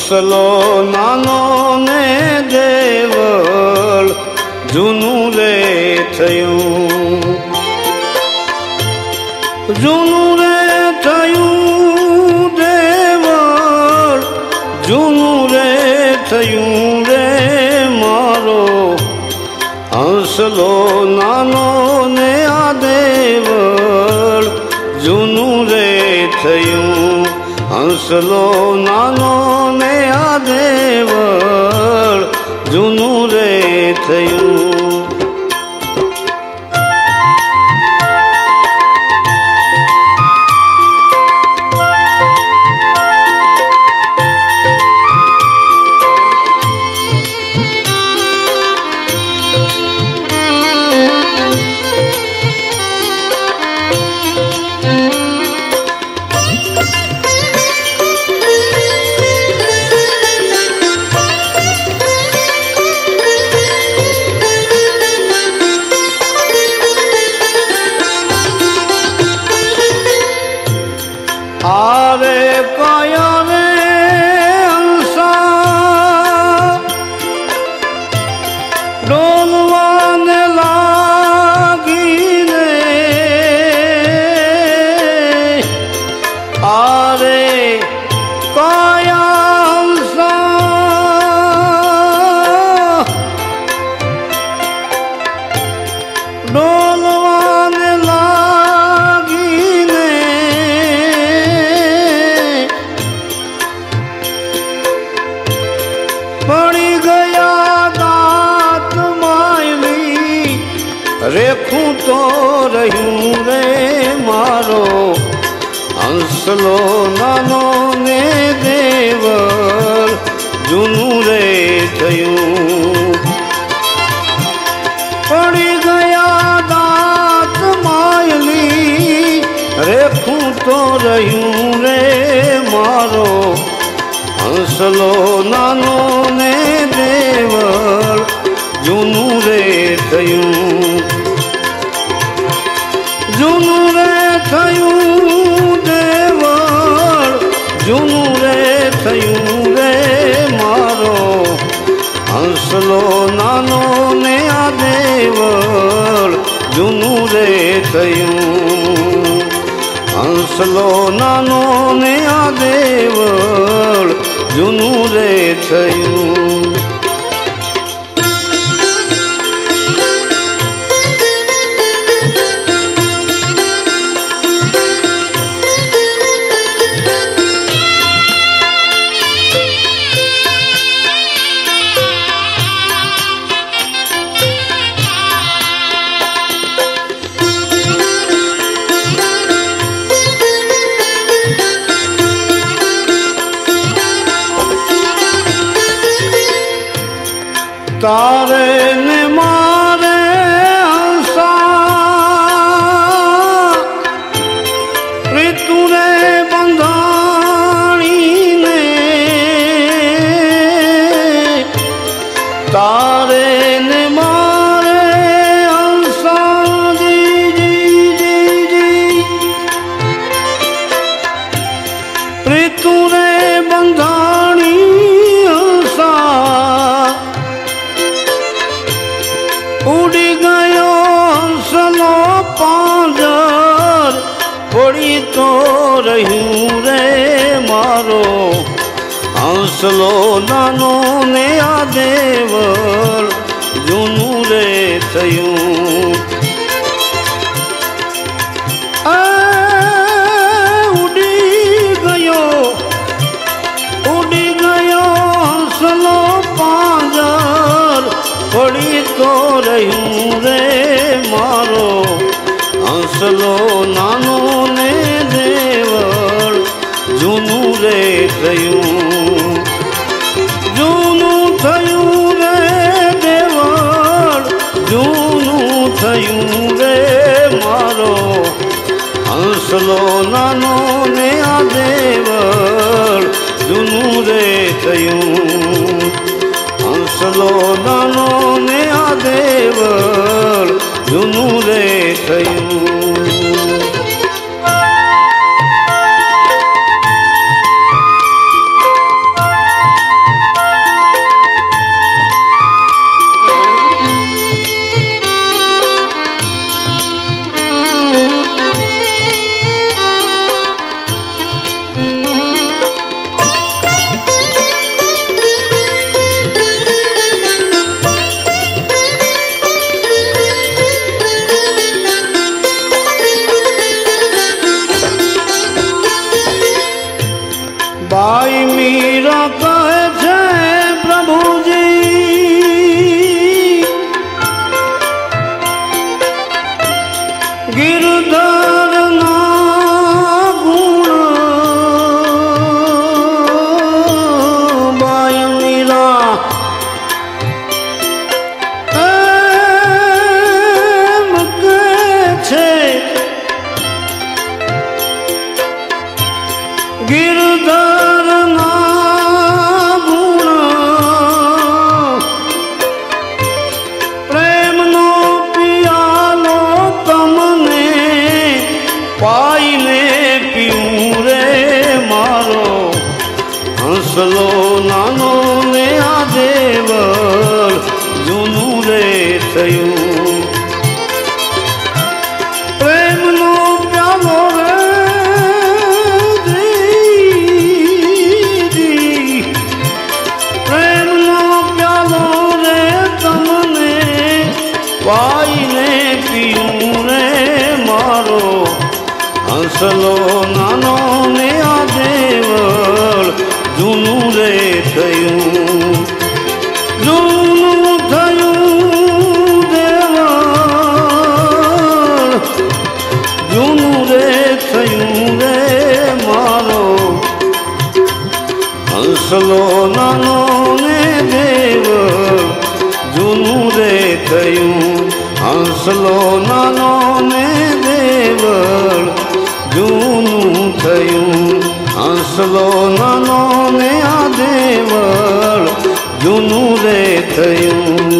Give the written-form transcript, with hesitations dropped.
હંસલો નાનો ને દેવળ જૂનું રે થયું, જૂનું રે થયું દેવળ, જૂનું રે થયું રે મારો હંસલો નાનો ને આ દેવળ જૂનું રે થયું, હંસલો નાનો ને આ દેવળ જૂનું રે થયું. आरे काया रे हंसा डोलवाने लागी ने, आरे काया हंसा डोलवाने पड़ी गया दात मायली, रेखूं तो रहूं रे मारो हंसलो नानो ने देवल जूनू रे थयूं. पड़ी गया दात मायली, रेखूं तो रहूं रे मारो हंसलो नानो ने देवल जूनू रे थयूं, जूनू रे थयूं देवल जूनू रे थयूं रे मारो हंसलो नानो ने आ देवल जूनू रे थयूं, हंसलो नानो ने आ देवल जूनू रे थयूं. तारे ने मारे हंसा ऋतु रे बंधाणी ने, तारे ने मारे हंसा जी जी जी जी, ऋतु रे बंधाणी हंसा उड़ी गयो हंसलो पांजर, पड़ी तो रहूं रे मारो हंसलो नानो ने आ देवल जूनू रे थयूं. उड़ी गयो हंसलो पांजर, पड़ी तो रहूं रे मारो हंसलो नानो ने देवल जूनू रे थयूं, जूनू थयूं रे देवल जूनू थयूं रे मारो हंसलो नानो ने आ देवल जूनू रे थयूं, हंसलो नानो ने आ देवल जूनू रे थयूं. થયું પ્રેમનો પ્યાલો રે દીદી પ્રેમનો પ્યાલો રે તમને પાઈને પીવું રે મારો હંસલો નાનો ને આ દેવળ જૂનું રે થયું જૂનું થયું દેવળ જૂનું રે થયું રે મારો હંસલો નાનો ને દેવળ જૂનું રે થયું હંસલો નાનો ને દેવળ જૂનું થયું હંસલો નાનો ને આ દેવળ જૂનું રે થયું